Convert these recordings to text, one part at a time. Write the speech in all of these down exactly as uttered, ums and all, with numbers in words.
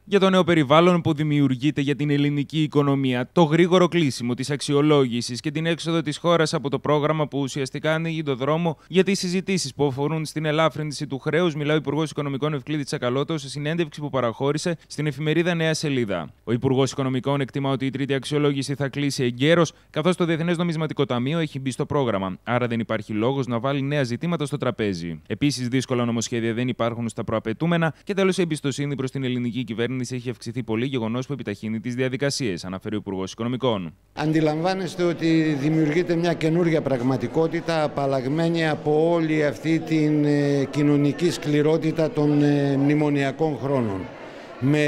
για το νέο περιβάλλον που δημιουργείται για την ελληνική οικονομία, το γρήγορο κλείσιμο της αξιολόγησης και την έξοδο της χώρας από το πρόγραμμα που ουσιαστικά ανοίγει το δρόμο για τις συζητήσεις που αφορούν στην ελάφρυνση του χρέους, μιλάει ο Υπουργός Οικονομικών Ευκλήδης Τσακαλώτος σε συνέντευξη που παραχώρησε στην εφημερίδα Νέα Σελίδα. Ο Υπουργός Οικονομικών εκτιμά ότι η τρίτη αξιολόγηση θα κλείσει εγκαίρως, καθώς το Διεθνές Νομισματικό Ταμείο έχει μπει στο πρόγραμμα. Άρα δεν υπάρχει λόγος να βάλει νέα ζητήματα στο τραπέζι. Επίσης, δύσκολα νομοσχέδια δεν υπάρχουν στα προαπαιτούμενα και τέλος, η εμπιστοσύνη προς την ελληνική κυβέρνηση έχει αυξηθεί πολύ, γεγονός που επιταχύνει τις διαδικασίες, αναφέρει ο Υπουργός Οικονομικών. Αντιλαμβάνεστε ότι δημιουργείται μια καινούργια πραγματικότητα, απαλλαγμένη από όλη αυτή την ε, κοινωνική σκληρότητα των ε, μνημονιακών χρόνων. Με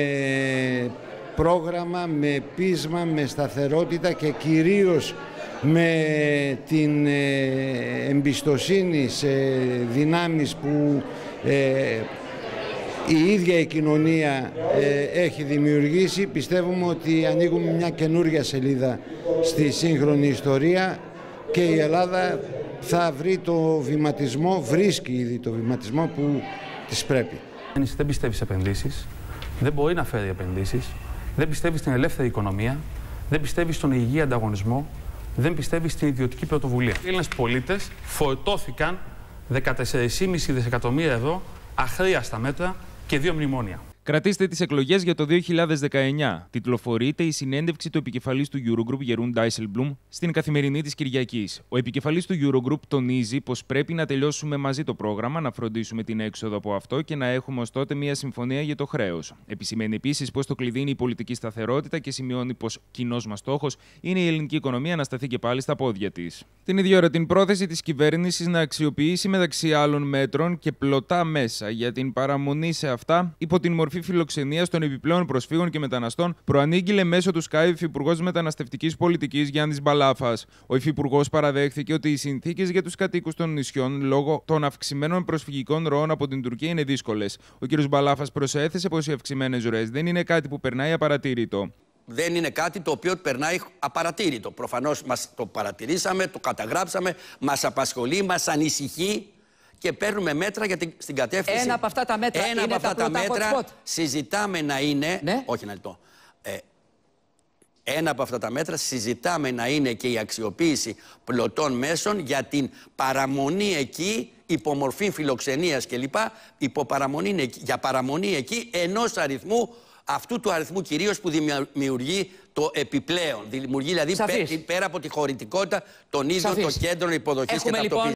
πρόγραμμα, με πείσμα, με σταθερότητα και κυρίως με την ε, εμπιστοσύνη σε δυνάμεις που ε, η ίδια η κοινωνία ε, έχει δημιουργήσει. Πιστεύουμε ότι ανοίγουμε μια καινούρια σελίδα στη σύγχρονη ιστορία και η Ελλάδα θα βρει το βηματισμό, βρίσκει ήδη το βηματισμό που της πρέπει. Δεν πιστεύει σε επενδύσεις, δεν μπορεί να φέρει επενδύσεις, δεν πιστεύει στην ελεύθερη οικονομία, δεν πιστεύει στον υγιή ανταγωνισμό, δεν πιστεύει στην ιδιωτική πρωτοβουλία. Οι Έλληνες πολίτες φορτώθηκαν δεκατέσσερα κόμμα πέντε δισεκατομμύρια ευρώ αχρίαστα μέτρα και δύο μνημόνια. Κρατήστε τις εκλογές για το δύο χιλιάδες δεκαεννιά. Τιτλοφορείται η συνέντευξη του επικεφαλής του Eurogroup, Γερούν Ντάισελμπλουμ, στην Καθημερινή της Κυριακής. Ο επικεφαλής του Eurogroup τονίζει πως πρέπει να τελειώσουμε μαζί το πρόγραμμα, να φροντίσουμε την έξοδο από αυτό και να έχουμε ως τότε μια συμφωνία για το χρέος. Επισημαίνει επίσης πως το κλειδί είναι η πολιτική σταθερότητα και σημειώνει πως κοινός μας στόχος είναι η ελληνική οικονομία να σταθεί και πάλι στα πόδια της. Την ίδια ώρα, την πρόθεση της κυβέρνησης να αξιοποιήσει μεταξύ άλλων μέτρων και πλωτά μέσα για την παραμονή σε αυτά υπό την μορφή φιλοξενίας των επιπλέον προσφύγων και μεταναστών, προανήγγειλε μέσω του Skype Υφυπουργός Μεταναστευτικής Πολιτικής Γιάννης Μπαλάφας. Ο Υφυπουργός παραδέχθηκε ότι οι συνθήκες για τους κατοίκους των νησιών λόγω των αυξημένων προσφυγικών ροών από την Τουρκία είναι δύσκολες. Ο κ. Μπαλάφας προσέθεσε πως οι αυξημένες ροές δεν είναι κάτι που περνάει απαρατήρητο. Δεν είναι κάτι το οποίο περνάει απαρατήρητο. Προφανώς μας το παρατηρήσαμε, το καταγράψαμε, μας απασχολεί, μας ανησυχεί. Και παίρνουμε μέτρα για την, στην κατεύθυνση. Ένα από αυτά τα μέτρα Ένα είναι από αυτά τα, τα μέτρα συζητάμε να είναι. Ναι. Όχι ένα λεπτό. Ε, ένα από αυτά τα μέτρα συζητάμε να είναι και η αξιοποίηση πλωτών μέσων για την παραμονή εκεί, υπομορφή φιλοξενίας κλπ. Υποπαραμονή, για παραμονή εκεί ενός αριθμού, αυτού του αριθμού κυρίως που δημιουργεί το επιπλέον. Δημιουργεί δηλαδή πέρα, πέρα από τη χωρητικότητα των ίδιων των κέντρων υποδοχής και ταυτοποίησης.